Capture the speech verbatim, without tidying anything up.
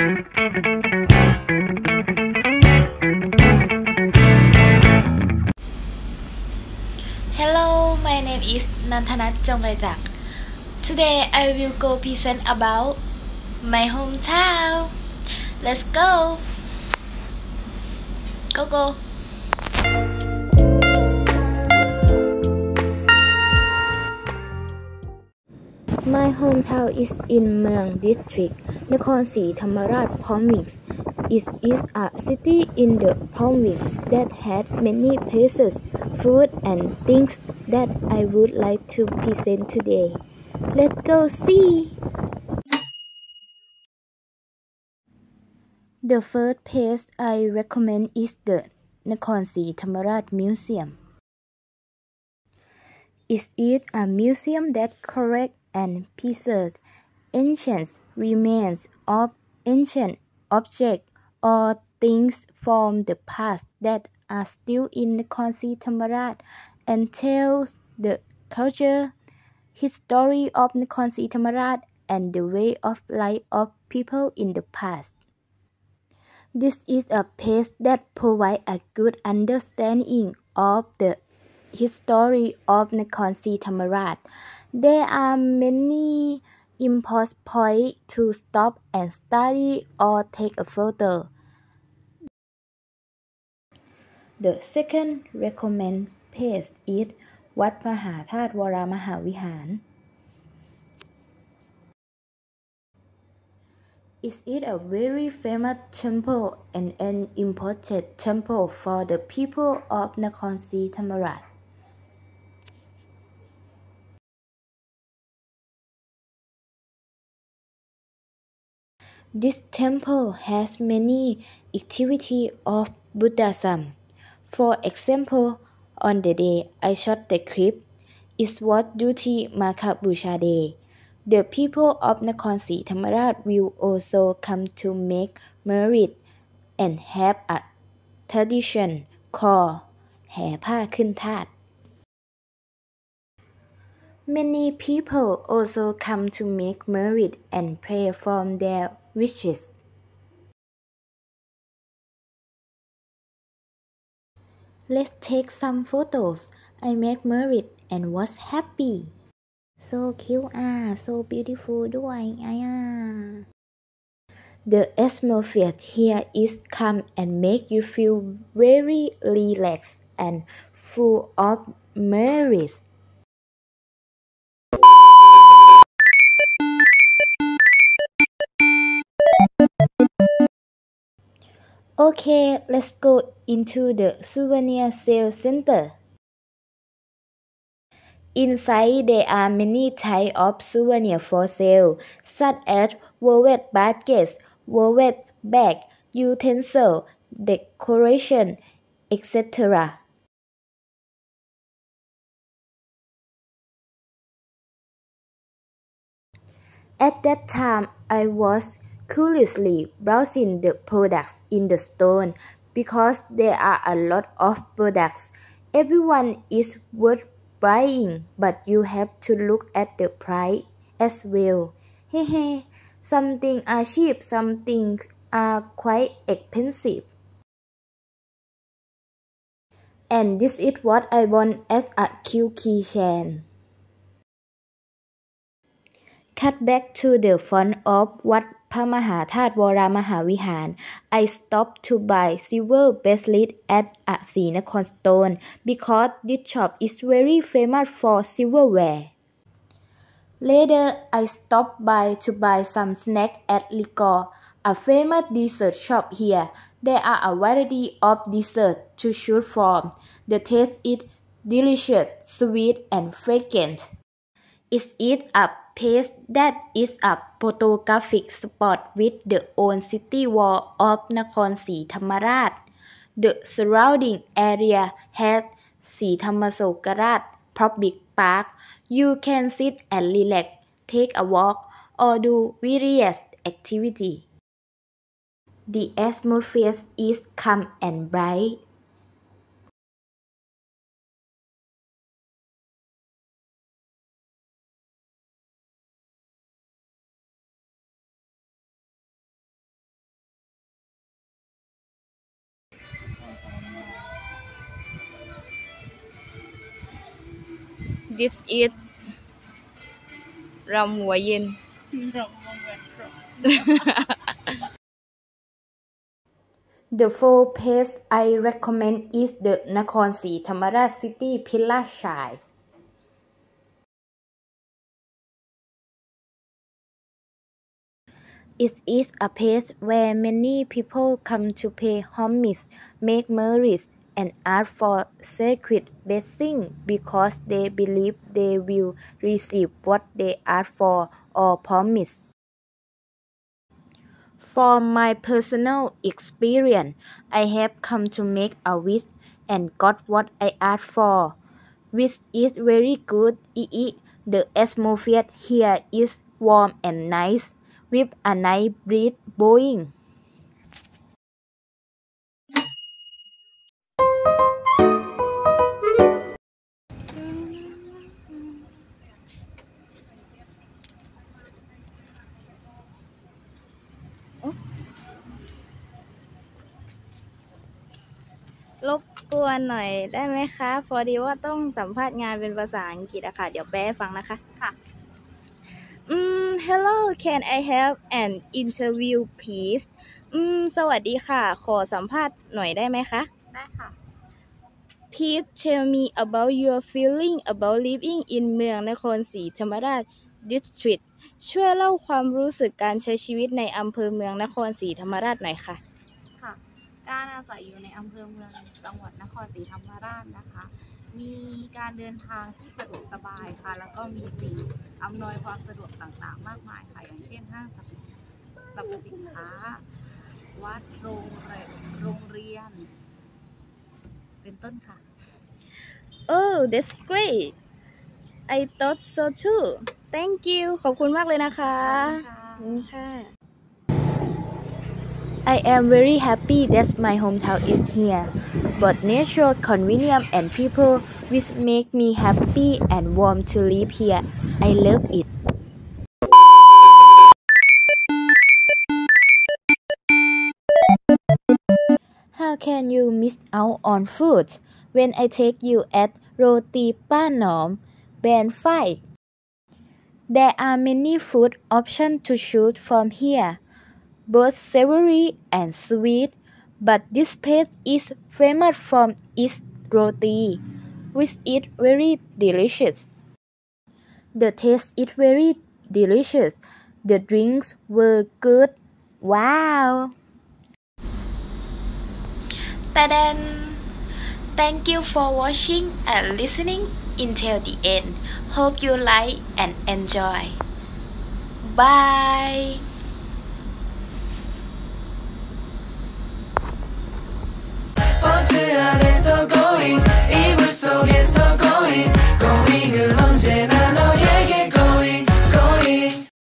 Hello, my name is Nantanat Jongbaijak. Today I will go present about my hometown. Let's go. Go go. My hometown is in Mueang District, Nakhon Si Thammarat Province. It is a city in the province that has many places, food and things that I would like to present today. Let's go see! The first place I recommend is the Nakhon Si Thammarat Museum. It is a museum that collects and preserves ancient remains of ancient objects or things from the past that are still in Nakhon Si Thammarat and tells the culture, history of Nakhon Si Thammarat and the way of life of people in the past. This is a place that provides a good understanding of the history of Nakhon Si Thammarat. There are many important points to stop and study or take a photo. The second recommended place is วัดมหาธาตุวรมหาวิหาร It is a very famous temple and an important temple for the people of Nakhon Si Thammarat. This temple has many activities of Buddhism. For example, on the day I shot the clip, it was Duty Maka Busha Day. The people of Nakhon Si Thammarat will also come to make merit and have a tradition called แห่ผ้าขึ้นธาตุ Many people also come to make merit and pray for their wishes. Let's take some photos. I make merit and was happy. So cute ah, so beautiful ด้วยอ่ะ The atmosphere here is calm and make you feel very relaxed and full of merit. Okay, let's go into the souvenir sale center. Inside there are many types of souvenirs for sale, such as woven baskets, woven bags, utensils, decoration, et cetera. At that time, I was curiously browsing the products in the store because there are a lot of products. Everyone is worth buying, but you have to look at the price as well. Hehe, some things are cheap, some things are quite expensive. And this is what I want as a cute keychain. Cut back to the front of วัดพระมหาธาตุวรมหาวิหาร I stopped to buy silver bracelet at a Srinakon stone because this shop is very famous for silverware. Later, I stopped by to buy some snacks at Licor, a famous dessert shop here. There are a variety of desserts to choose from. The taste is delicious, sweet, and fragrant. It is a place that is a photographic spot with the own city wall of Nakhon Si Thammarat. The surrounding area has Si Thammasokarat Public Park. You can sit and relax, take a walk, or do various activities. The atmosphere is calm and bright. This is รำหัวเย็น The four place I recommend is the Nakhon Si Thammarat City Pillar Shrine. It is a place where many people come to pay homage, make memories, and ask for sacred blessing because they believe they will receive what they ask for or promise. From my personal experience, I have come to make a wish and got what I asked for. Wish is very good. The atmosphere here is warm and nice, with a nice breeze blowing. รบกวนหน่อยได้ไหมคะพอดีว่าต้องสัมภาษณ์งานเป็นภาษาอังกฤษอะค่ะเดี๋ยวแปลให้ฟังนะคะค่ะอืม Hello can I have an interview please อืมสวัสดีค่ะขอสัมภาษณ์หน่อยได้ไหมคะได้ค่ะ Please tell me about your feeling about living in เมืองนครศรีธรรมราช District ช่วยเล่าความรู้สึกการใช้ชีวิตในอำเภอเมืองนครศรีธรรมราชหน่อยค่ะค่ะการอาศัยอยู่ในอำเภอเมืองจังหวัดนครศรีธรรมราชนะคะมีการเดินทางที่สะดวกสบายค่ะแล้วก็มีสิ่งอำนวยความสะดวกต่างๆมากมายค่ะอย่างเช่นห้างสรรพสินค้าวัดโรงโรงเรียนเป็นต้นค่ะ Oh that's great I thought so too Thank you ขอบคุณมากเลยนะคะขอบคุณค่ะ I am very happy that my hometown is here but nature convenience and people which make me happy and warm to live here I love it How can you miss out on food when I take you at Roti Pa Nom Band five? There are many food options to choose from here, both savory and sweet, but this place is famous for its roti, which is very delicious. The taste is very delicious. The drinks were good. Wow! Ta-da! Thank you for watching and listening until the end. Hope you like and enjoy. Bye!